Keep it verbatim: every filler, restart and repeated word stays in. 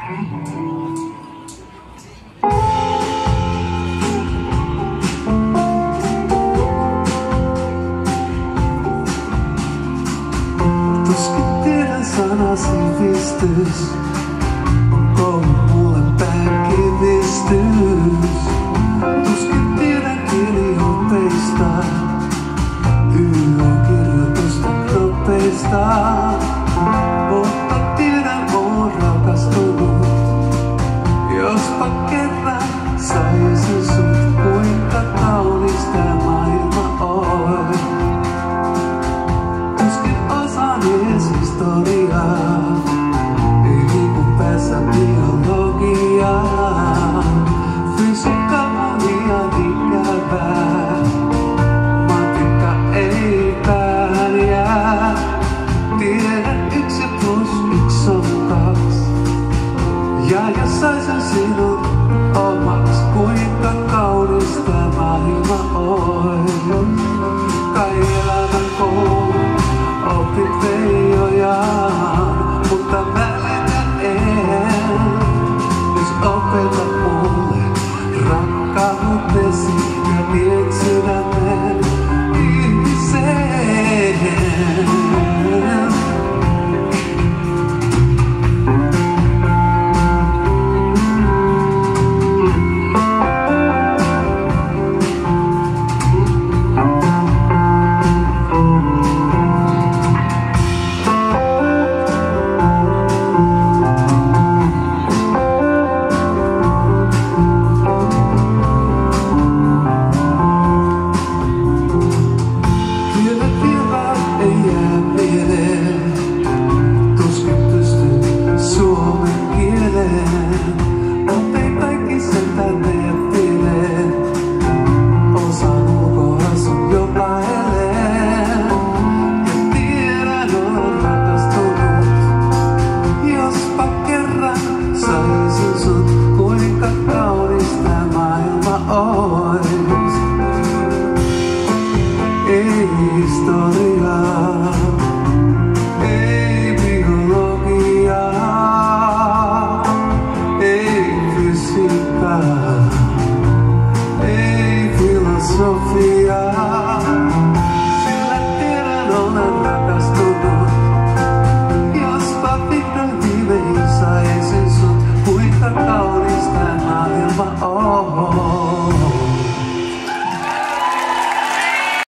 Tuskin tiedän sana sivistys, on mulle pääkivistys. Tuskin tiedän kieliopeista, Y on kirjoitusten nopeista. Mutta tiedän oon rakastunut, jospa kerran saisin sut, kuinka kaunis tää maailma on. Tuskin osaan ees historiaa, ei liiku päässä biologiaa. Fysiikka on liian ikävää, matikka ei pärjää. Tiedän yksi plus yksi on kaksi, ja jos saisin sinut oma